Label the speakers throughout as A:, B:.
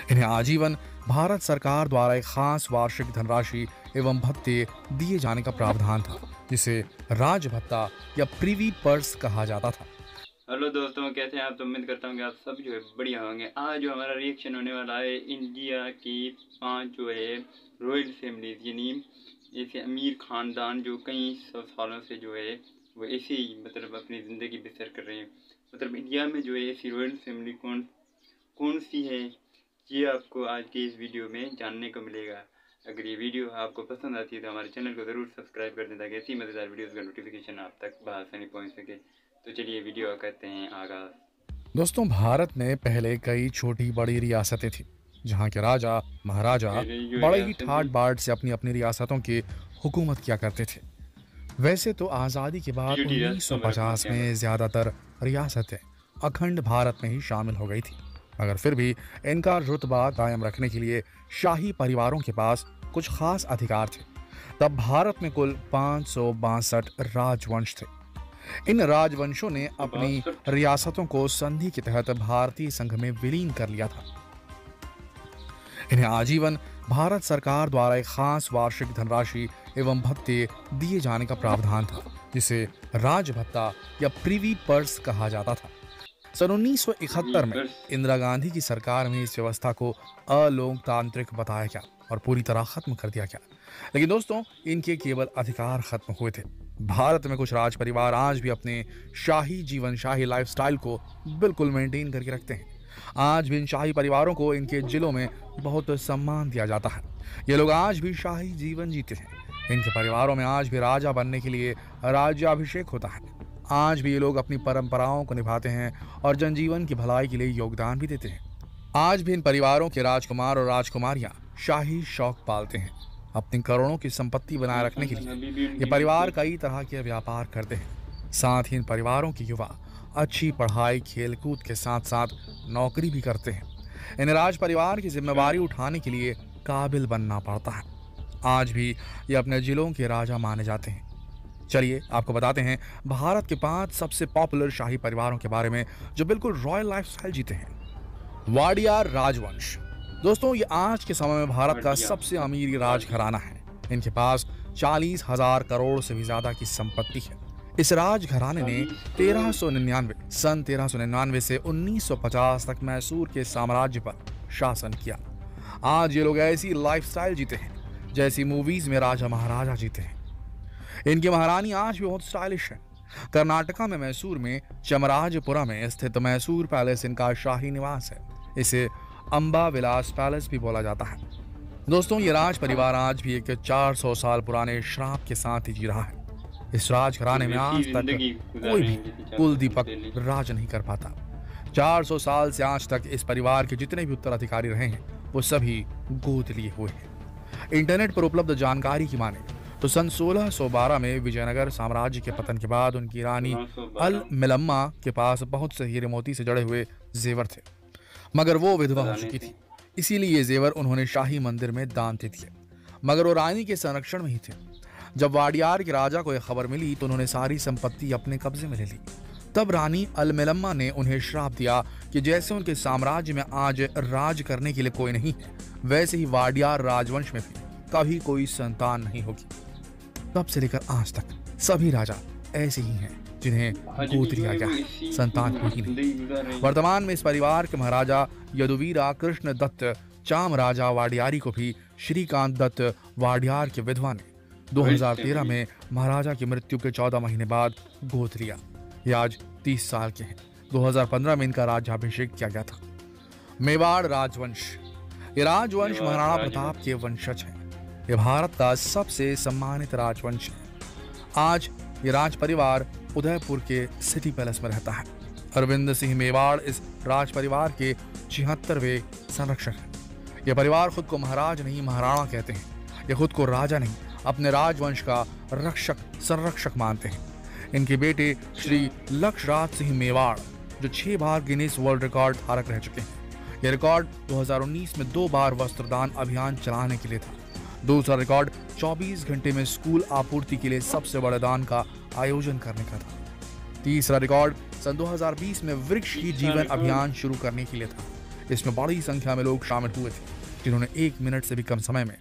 A: इन्हें आजीवन भारत सरकार द्वारा एक खास वार्षिक धनराशि एवं भत्ते दिए जाने का प्रावधान था, जिसे राज भत्ता या प्रिवी पर्स कहा जाता था।
B: हेलो दोस्तों, कैसे हैं आप? तो उम्मीद करता हूँ कि आप सब जो है बढ़िया होंगे। आज जो हमारा रिएक्शन होने वाला है इंडिया की 5 जो है रॉयल फैमिलीज, यानी ऐसे अमीर ख़ानदान जो कई सौ सालों से जो है वो ऐसे ही मतलब अपनी ज़िंदगी बसर कर रहे हैं। मतलब इंडिया में जो है ऐसी रॉयल फैमिली कौन कौन सी है, ये आपको आज के इस वीडियो में जानने को मिलेगा। अगर ये वीडियो आपको पसंद आती है तो हमारे चैनल को ज़रूर सब्सक्राइब कर दें ताकि ऐसी मज़ेदार वीडियोज़ का नोटिफिकेशन आप तक बआसानी पहुँच सके। तो चलिए वीडियो करते हैं आगाज़।
A: दोस्तों, भारत में पहले कई छोटी बड़ी रियासतें थी, जहाँ के राजा महाराजा
B: पहले जो
A: बड़े ही
B: रियासत
A: ठाट
B: थी
A: बाट से अपनी अपनी रियासतों की हुकूमत किया करते थे। वैसे तो आज़ादी के बाद
B: छोटी रियासतों में रखना
A: 1950
B: क्या
A: में ज़्यादातर रियासतें अखंड भारत में ही शामिल हो गई थी, मगर फिर भी इनका रुतबा कायम रखने के लिए शाही परिवारों के पास कुछ खास अधिकार थे। तब भारत में कुल 562 राजवंश थे। इन राजवंशों ने अपनी
B: 62
A: रियासतों को संधि के तहत भारतीय संघ में विलीन कर लिया था। इन्हें आजीवन भारत सरकार द्वारा एक खास वार्षिक धनराशि एवं भत्ते दिए जाने का प्रावधान था, जिसे राज भत्ता या प्रिवी पर्स कहा जाता था। सन 1971 में इंदिरा गांधी की सरकार में इस व्यवस्था को अलोकतांत्रिक बताया गया और पूरी तरह खत्म कर दिया गया। लेकिन दोस्तों, इनके केवल अधिकार खत्म हुए थे। भारत में कुछ राज परिवार आज भी अपने शाही जीवन, शाही लाइफस्टाइल को बिल्कुल मेंटेन करके रखते हैं। आज भी इन शाही परिवारों को इनके जिलों में बहुत सम्मान दिया जाता है। ये लोग आज भी शाही जीवन जीते हैं। इनके परिवारों में आज भी राजा बनने के लिए राज्याभिषेक होता है। आज भी ये लोग अपनी परंपराओं को निभाते हैं और जनजीवन की भलाई के लिए योगदान भी देते हैं। आज भी इन परिवारों के राजकुमार और राजकुमारियां शाही शौक पालते हैं। अपनी करोड़ों की संपत्ति बनाए रखने के लिए ये परिवार कई तरह के व्यापार करते हैं। साथ ही इन परिवारों के युवा अच्छी पढ़ाई, खेलकूद के साथ साथ नौकरी भी करते हैं। इन राज परिवार की जिम्मेवारी उठाने के लिए काबिल बनना पड़ता है। आज भी ये अपने जिलों के राजा माने जाते हैं। चलिए आपको बताते हैं भारत के 5 सबसे पॉपुलर शाही परिवारों के बारे में जो बिल्कुल रॉयल लाइफस्टाइल जीते हैं। वाडियार राजवंश। दोस्तों, ये आज के समय में भारत का सबसे अमीर राजघराना है। इनके पास 40,000 करोड़ से भी ज्यादा की संपत्ति है। इस राजघराने ने 1399 से 1950 तक मैसूर के साम्राज्य पर शासन किया। आज ये लोग ऐसी लाइफस्टाइल जीते हैं जैसी मूवीज में राजा महाराजा जीते हैं। इनकी महारानी आज भी बहुत स्टाइलिश है। कर्नाटका में मैसूर में चमराजपुरा में स्थित मैसूर पैलेस इनका शाही निवास है। इसे अंबा विलास पैलेस भी बोला जाता है। दोस्तों, ये राज परिवार आज भी एक 400 साल पुराने श्राप के साथ ही जी रहा है। इस राजघराने में आज तक कोई भी कुल दीपक राज नहीं कर पाता। 400 साल से आज तक इस परिवार के जितने भी उत्तराधिकारी रहे हैं वो सभी गोद लिए हुए हैं। इंटरनेट पर उपलब्ध जानकारी की माने तो सन 1612 में विजयनगर साम्राज्य के पतन के बाद उनकी रानी अल मिलम्मा के पास बहुत से हीरे मोती से जड़े हुए जेवर थे, मगर वो विधवा हो चुकी थी। इसीलिए ये जेवर उन्होंने शाही मंदिर में दान दे दिए, मगर वो रानी के संरक्षण में ही थे। जब वाडियार के राजा को यह खबर मिली तो उन्होंने सारी संपत्ति अपने कब्जे में ले ली। तब रानी अलमेलम्मा ने उन्हें श्राप दिया कि जैसे उनके साम्राज्य में आज राज करने के लिए कोई नहीं है, वैसे ही वाडियार राजवंश में भी कभी कोई संतान नहीं होगी। तब से लेकर आज तक सभी राजा ऐसे ही हैं जिन्हें गोद लिया गया है, संतान ही नहीं। वर्तमान में इस परिवार के महाराजा यदुवीरा कृष्ण दत्त चाम राजा वाडियारी को भी श्रीकांत दत्त वाडियार के विधवा ने 2013 में महाराजा की मृत्यु के 14 महीने बाद गोद लिया। ये आज 30 साल के हैं। 2015 में इनका राज्याभिषेक किया गया था। मेवाड़ राजवंश। ये राजवंश महाराणा प्रताप के वंशज है। ये भारत का सबसे सम्मानित राजवंश है। आज ये राज परिवार उदयपुर के सिटी पैलेस में रहता है। अरविंद सिंह मेवाड़ इस राज परिवार के 76वें संरक्षक हैं। ये परिवार खुद को महाराज नहीं महाराणा कहते हैं। ये खुद को राजा नहीं, अपने राजवंश का रक्षक संरक्षक मानते हैं। इनके बेटे श्री लक्षराज सिंह मेवाड़ जो 6 बार गिनीज वर्ल्ड रिकॉर्ड धारक रह चुके हैं। यह रिकॉर्ड 2019 में 2 बार वस्त्रदान अभियान चलाने के लिए था। दूसरा रिकॉर्ड 24 घंटे में स्कूल आपूर्ति के लिए सबसे बड़े दान का आयोजन करने का था। तीसरा रिकॉर्ड सन 2020 में वृक्ष की जीवन अभियान शुरू करने के लिए था। इसमें बड़ी संख्या में लोग शामिल हुए थे, जिन्होंने 1 मिनट से भी कम समय में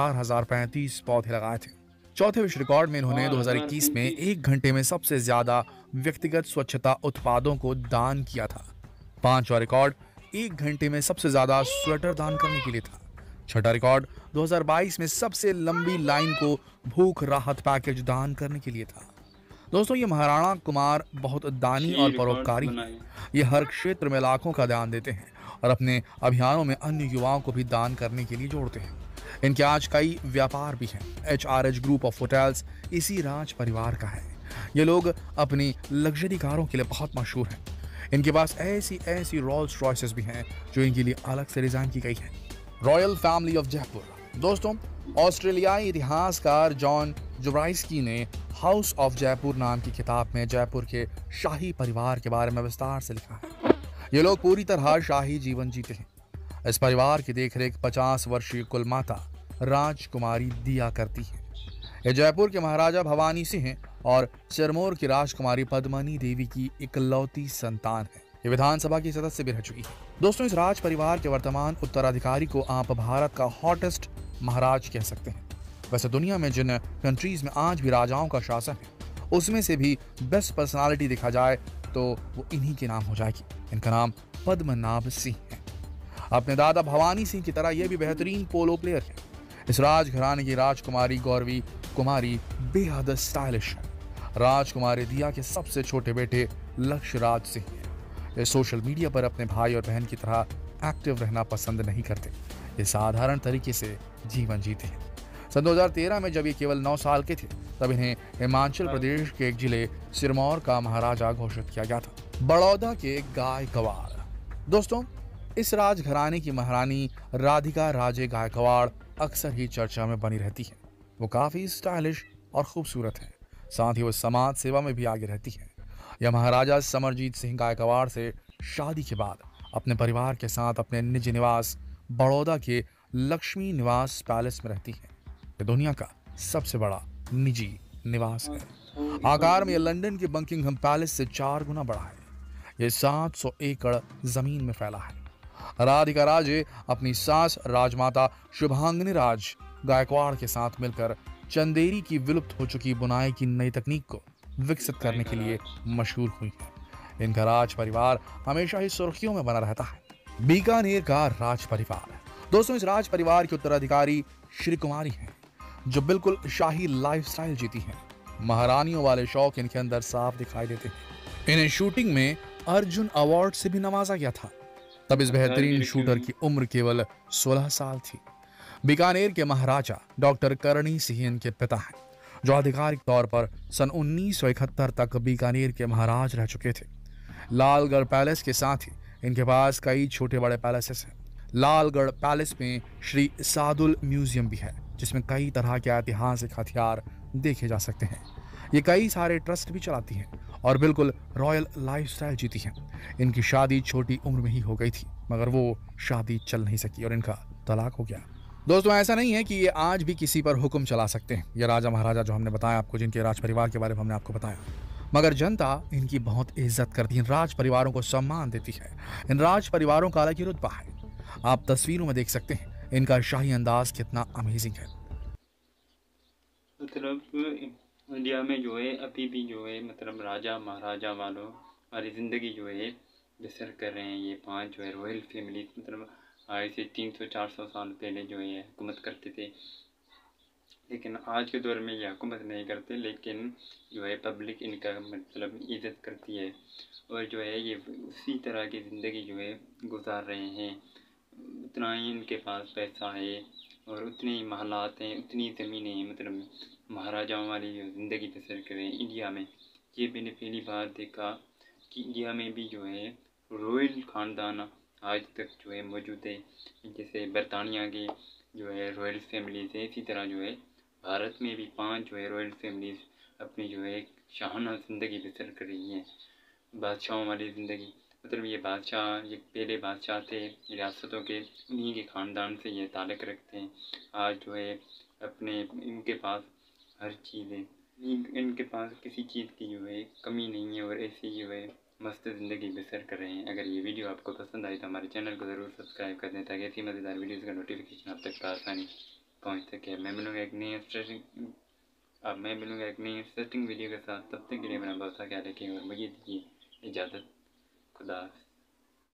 A: 4035 पौधे लगाए थे। चौथे विश्व रिकॉर्ड में इन्होंने 2021 में 1 घंटे में सबसे ज्यादा व्यक्तिगत स्वच्छता उत्पादों को दान किया था। 5वां रिकॉर्ड 1 घंटे में सबसे ज्यादा स्वेटर दान करने के लिए था। छठा रिकॉर्ड 2022 में सबसे लंबी लाइन को भूख राहत पैकेज दान करने के लिए था। दोस्तों, ये महाराणा कुमार बहुत दानी और परोपकारी हैं। ये हर क्षेत्र में लाखों का दान देते हैं और अपने अभियानों में अन्य युवाओं को भी दान करने के लिए जोड़ते हैं। इनके आज कई व्यापार भी हैं। HRH ग्रुप ऑफ होटल्स इसी राज परिवार का है। ये लोग अपनी लग्जरी कारों के लिए बहुत मशहूर हैं। इनके पास ऐसी रोल्स रॉयसेस भी हैं जो इनके लिए अलग से डिजाइन की गई है। Royal family of Jaipur. दोस्तों, ऑस्ट्रेलियाई इतिहासकार जॉन जुब्राइस्की ने हाउस ऑफ जयपुर नाम की किताब में जयपुर के शाही परिवार के बारे में विस्तार से लिखा है। ये लोग पूरी तरह शाही जीवन जीते हैं। इस परिवार की देखरेख 50 वर्षीय कुलमाता राजकुमारी दिया करती है। ये जयपुर के महाराजा भवानी सिंह और सिरमौर की राजकुमारी पद्मनी देवी की इकलौती संतान है। ये विधानसभा की सदस्य भी रह चुकी है। दोस्तों, इस राज परिवार के वर्तमान उत्तराधिकारी को आप भारत का हॉटेस्ट महाराज कह सकते हैं। वैसे दुनिया में जिन कंट्रीज में आज भी राजाओं का शासन है, उसमें से भी बेस्ट पर्सनालिटी देखा जाए तो वो इन्हीं के नाम हो जाएगी। इनका नाम पद्मनाभ सिंह है। अपने दादा भवानी सिंह की तरह ये भी बेहतरीन पोलो प्लेयर है। इस राजघराने की राजकुमारी गौरवी कुमारी बेहद स्टाइलिश है। राजकुमारी दिया के सबसे छोटे बेटे लक्ष्य राज सिंह हैं। ये सोशल मीडिया पर अपने भाई और बहन की तरह एक्टिव रहना पसंद नहीं करते। ये साधारण तरीके से जीवन जीते हैं। सन 2013 में जब ये केवल 9 साल के थे, तब इन्हें हिमाचल प्रदेश के एक जिले सिरमौर का महाराजा घोषित किया गया था। बड़ौदा के गायकवाड़। दोस्तों, इस राजघराने की महारानी राधिका राजे गायकवाड़ अक्सर ही चर्चा में बनी रहती है। वो काफी स्टाइलिश और खूबसूरत है। साथ ही वो समाज सेवा में भी आगे रहती है। यह महाराजा समरजीत सिंह गायकवाड़ से शादी के बाद अपने परिवार के साथ अपने निजी निवास बड़ौदा के लक्ष्मी निवास पैलेस में रहती है। यह दुनिया का सबसे बड़ा निजी निवास है। आकार में यह लंदन के बकिंघम पैलेस से 4 गुना बड़ा है। यह 700 एकड़ जमीन में फैला है। राधिका राजे अपनी सास राजमाता शुभांगिनी राज गायकवाड़ के साथ मिलकर चंदेरी की विलुप्त हो चुकी बुनाई की नई तकनीक को विकसित करने के लिए मशहूर हुई है। इनका राज परिवार हमेशा ही सुर्खियों में बना रहता है। बीकानेर का राज परिवार। दोस्तों, इस राज परिवार के उत्तराधिकारी श्री कुमारी हैं, जो बिल्कुल शाही लाइफस्टाइल जीती हैं। महारानियों वाले शौक इनके अंदर साफ दिखाई देते हैं। इन्हें शूटिंग में अर्जुन अवार्ड से भी नवाजा गया था। तब इस बेहतरीन शूटर की उम्र केवल 16 साल थी। बीकानेर के महाराजा डॉक्टर करणी सिंह इनके पिता हैं, जो आधिकारिक तौर पर सन 1971 तक बीकानेर के महाराज रह चुके थे। लालगढ़ पैलेस के साथ ही इनके पास कई छोटे बड़े पैलेसेस हैं। लालगढ़ पैलेस में श्री सादुल म्यूजियम भी है, जिसमें कई तरह के ऐतिहासिक हथियार देखे जा सकते हैं। ये कई सारे ट्रस्ट भी चलाती हैं और बिल्कुल रॉयल लाइफस्टाइल जीती हैं। इनकी शादी छोटी उम्र में ही हो गई थी, मगर वो शादी चल नहीं सकी और इनका तलाक हो गया। दोस्तों, ऐसा नहीं है कि ये आज भी किसी पर हुक्म चला सकते हैं। ये राजा महाराजा जो हमने बताया आपको, जिनके राज परिवार के बारे में हमने आपको बताया, मगर जनता इनकी बहुत इज्जत करती है। राज परिवारों को सम्मान देती है। इन राज परिवारों का अलग ही रुतबा है। आप तस्वीरों में देख सकते हैं इनका शाही अंदाज कितना अमेजिंग है।
B: मतलब इंडिया में जो है अभी भी जो है मतलब राजा महाराजा वालों वाली ज़िंदगी जो है बसर कर रहे हैं। ये 5 जो है रॉयल फैमिली, मतलब आज से 300-400 साल पहले जो है हुकूमत करते थे, लेकिन आज के दौर में ये हुकूमत नहीं करते, लेकिन जो है पब्लिक इनका मतलब इज़्ज़त करती है और जो है ये उसी तरह की ज़िंदगी जो है गुजार रहे हैं। उतना ही इनके पास पैसा है और उतने ही महलात हैं, उतनी ज़मीनें हैं, मतलब महाराजाओं वाली जो ज़िंदगी बसर करें इंडिया में। ये मैंने पहली बार देखा कि इंडिया में भी जो है रॉयल ख़ानदान आज तक जो है मौजूद है। जैसे बरतानिया की जो है रॉयल फैमिलीज़ है, इसी तरह जो है भारत में भी 5 जो है रॉयल फैमिलीज़ अपनी जो है शाहाना ज़िंदगी बसर कर रही हैं। बादशाहों वाली ज़िंदगी, मतलब ये बादशाह, ये पहले बादशाह थे रियासतों के, उन्हीं के ख़ानदान से ये ताल्लुक़ रखते हैं। आज जो है अपने इनके पास हर चीज़ है, इनके पास किसी चीज़ की जो है कमी नहीं है और ऐसे जो है मस्त ज़िंदगी बसर कर रहे हैं। अगर ये वीडियो आपको पसंद आई तो हमारे चैनल को ज़रूर सब्सक्राइब कर दें ताकि ऐसी मज़ेदार वीडियोज़ का नोटिफिकेशन आप तक आसानी पहुँच सके। मैं मिलूँगा एक नई इंटरेस्टिंग वीडियो के साथ। तब तक के लिए मेरा बहुत सा ख्याल रखें और मुझे दीजिए इजाज़त। खुदा हाफ़िज़।